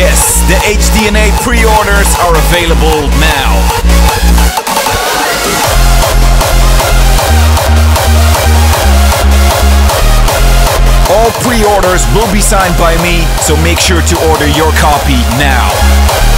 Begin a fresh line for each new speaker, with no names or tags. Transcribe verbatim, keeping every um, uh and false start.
Yes, the H D N A pre-orders are available now. All pre-orders will be signed by me, so make sure to order your copy now.